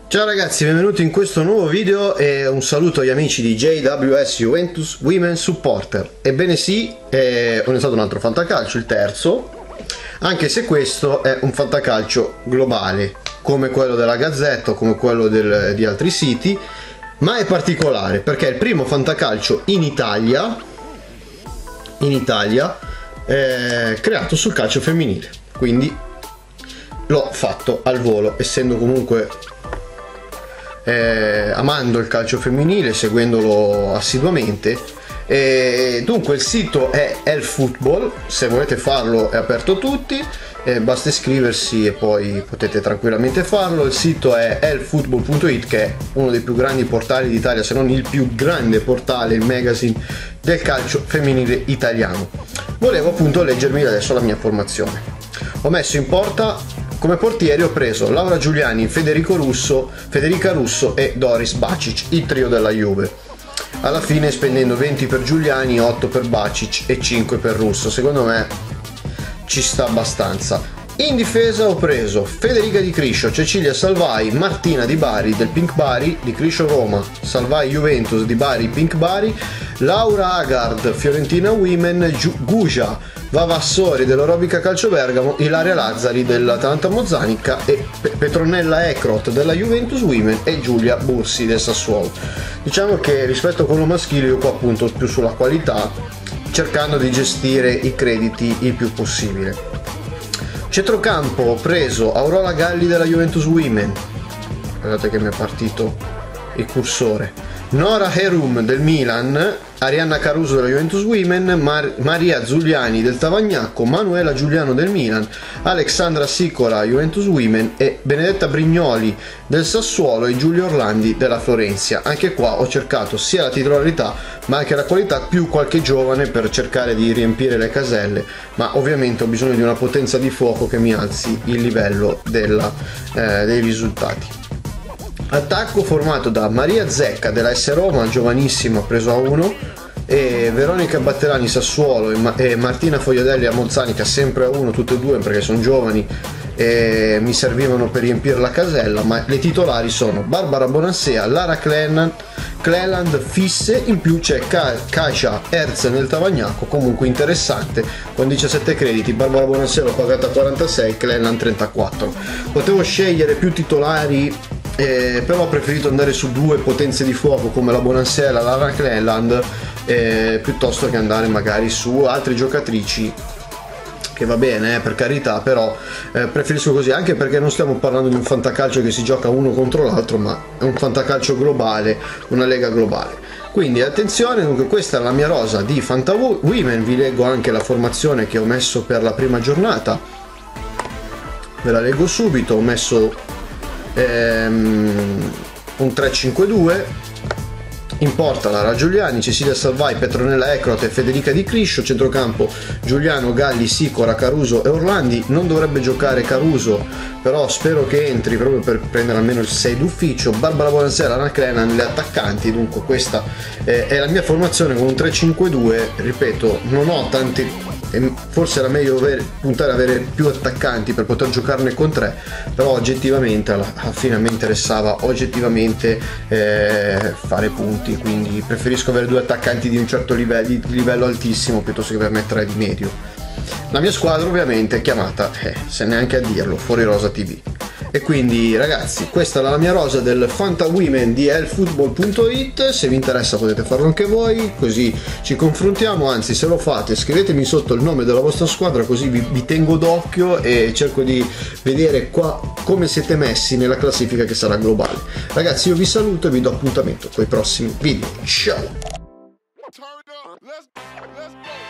Ciao ragazzi, benvenuti in questo nuovo video e un saluto agli amici di JWS Juventus Women Supporter. Ebbene sì, è stato un altro fantacalcio, il terzo, anche se questo è un fantacalcio globale, come quello della Gazzetta o come quello di altri siti, ma è particolare perché è il primo fantacalcio in Italia creato sul calcio femminile, quindi l'ho fatto al volo, essendo comunque amando il calcio femminile, seguendolo assiduamente. Dunque il sito è eFootball, se volete farlo è aperto a tutti, basta iscriversi e poi potete tranquillamente farlo. Il sito è eFootball.it, che è uno dei più grandi portali d'Italia, se non il più grande portale, il magazine del calcio femminile italiano. Volevo appunto leggermi adesso la mia formazione. Ho messo in porta, come portieri ho preso Laura Giuliani, Federica Russo e Doris Bacic, il trio della Juve. Alla fine spendendo 20 per Giuliani, 8 per Bacic e 5 per Russo. Secondo me ci sta abbastanza. In difesa ho preso Federica Di Criscio, Cecilia Salvai, Martina Di Bari del Pink Bari, Di Criscio Roma, Salvai Juventus, Di Bari Pink Bari, Laura Agard Fiorentina Women, Gugia Vavassori dell'Orobica Calcio Bergamo, Ilaria Lazzari dell'Atalanta Mozzanica e Petronella Ecrot della Juventus Women e Giulia Bursi del Sassuolo. Diciamo che rispetto a quello maschile io qua appunto più sulla qualità, cercando di gestire i crediti il più possibile. Centrocampo ho preso Aurora Galli della Juventus Women, guardate che mi è partito il cursore, Nora Herum del Milan, Arianna Caruso della Juventus Women, Maria Zuliani del Tavagnacco, Manuela Giuliano del Milan, Alexandra Sicola Juventus Women e Benedetta Brignoli del Sassuolo e Giulia Orlandi della Florenzi. Anche qua ho cercato sia la titolarità ma anche la qualità, più qualche giovane per cercare di riempire le caselle, ma ovviamente ho bisogno di una potenza di fuoco che mi alzi il livello dei risultati. Attacco formato da Maria Zecca della S Roma, giovanissima, preso a 1, e Veronica Batterani Sassuolo e Martina Fogliadelli a Mozzanica, sempre a 1, tutte e due perché sono giovani e mi servivano per riempire la casella. Ma le titolari sono Barbara Bonansea, Lara Cleland fisse, in più c'è Kasia Herz nel Tavagnacco, comunque interessante, con 17 crediti. Barbara Bonansea l'ho pagata 46, Cleland 34. Potevo scegliere più titolari, però ho preferito andare su due potenze di fuoco come la Bonansea e la Lara Cleland, piuttosto che andare magari su altre giocatrici, che va bene, per carità, però preferisco così, anche perché non stiamo parlando di un fantacalcio che si gioca uno contro l'altro, ma è un fantacalcio globale, una lega globale. Quindi attenzione, dunque questa è la mia rosa di Fanta Women. Vi leggo anche la formazione che ho messo per la prima giornata, ve la leggo subito. Ho messo un 3-5-2, in porta Lara Giuliani, Cecilia Salvai, Petronella Ecrot e Federica Di Criscio, centrocampo Giuliano, Galli, Sicora, Caruso e Orlandi. Non dovrebbe giocare Caruso, però spero che entri proprio per prendere almeno il 6 d'ufficio. Barbara Bonansea, Lara Cleland nelle attaccanti. Dunque questa è la mia formazione con un 3-5-2, ripeto, non ho tanti, forse era meglio puntare ad avere più attaccanti per poter giocarne con 3, però oggettivamente alla fine mi interessava oggettivamente fare punti, quindi preferisco avere 2 attaccanti di un certo livello, di livello altissimo, piuttosto che averne 3 di medio. La mia squadra ovviamente è chiamata, se neanche a dirlo, Fuori Rosa TV. E quindi ragazzi, questa è la mia rosa del Fanta Women di eFootball.it. Se vi interessa potete farlo anche voi, così ci confrontiamo. Anzi, se lo fate scrivetemi sotto il nome della vostra squadra, così vi tengo d'occhio e cerco di vedere qua come siete messi nella classifica che sarà globale. Ragazzi, io vi saluto e vi do appuntamento con i prossimi video. Ciao!